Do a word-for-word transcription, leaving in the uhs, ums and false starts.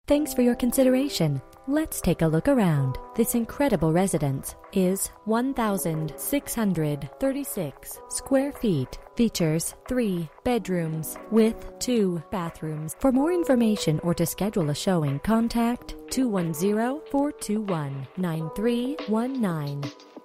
Thanks for your consideration. Let's take a look around. This incredible residence is one thousand six hundred thirty-six square feet. Features three bedrooms with two bathrooms. For more information or to schedule a showing, contact two one zero, four two one, nine three one nine.